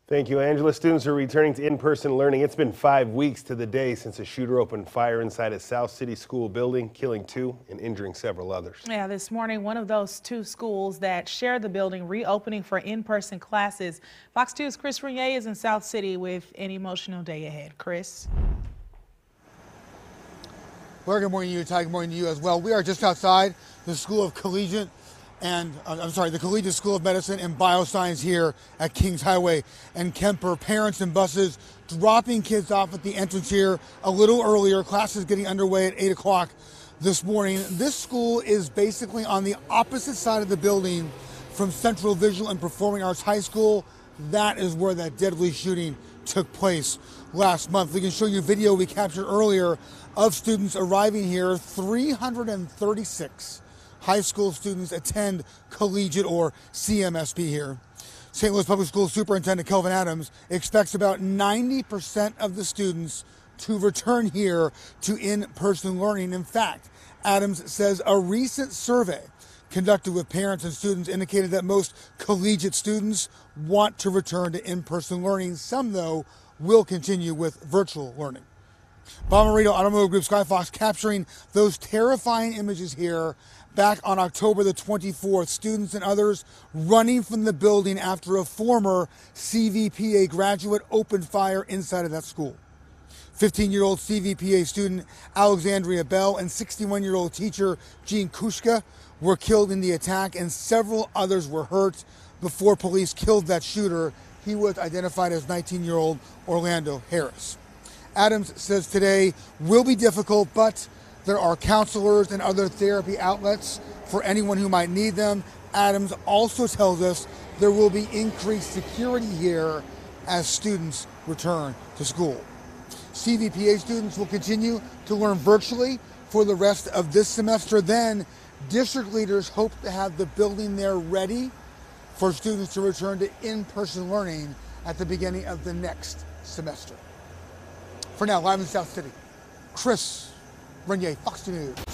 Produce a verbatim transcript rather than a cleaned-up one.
Thank you, Angela. Students are returning to in-person learning. It's been five weeks to the day since a shooter opened fire inside a South City school building, killing two and injuring several others. Yeah, this morning, one of those two schools that share the building reopening for in-person classes. Fox two's Chris Renier is in South City with an emotional day ahead. Chris. Well, good morning to you, Ty. Good morning to you as well. We are just outside the School of Collegiate and, uh, I'm sorry, the Collegiate School of Medicine and Bioscience here at Kings Highway and Kemper. Parents and buses dropping kids off at the entrance here a little earlier. Classes getting underway at eight o'clock this morning. This school is basically on the opposite side of the building from Central Visual and Performing Arts High School. That is where that deadly shooting took place last month. We can show you video we captured earlier of students arriving here. three hundred thirty-six high school students attend Collegiate or C M S B here. Saint Louis Public Schools Superintendent Kelvin Adams expects about ninety percent of the students to return here to in-person learning. In fact, Adams says a recent survey conducted with parents and students indicated that most collegiate students want to return to in-person learning. Some, though, will continue with virtual learning. Bob Marino Automotive Group Skyfox capturing those terrifying images here back on October the twenty-fourth. Students and others running from the building after a former C V P A graduate opened fire inside of that school. fifteen-year-old C V P A student Alexandria Bell and sixty-one-year-old teacher Jean Kushka were killed in the attack, and several others were hurt before police killed that shooter. He was identified as nineteen-year-old Orlando Harris. Adams says today will be difficult, but there are counselors and other therapy outlets for anyone who might need them. Adams also tells us there will be increased security here as students return to school. C V P A students will continue to learn virtually for the rest of this semester. Then district leaders hope to have the building there ready for students to return to in-person learning at the beginning of the next semester. For now, live in South City, Chris Renier, Fox two News.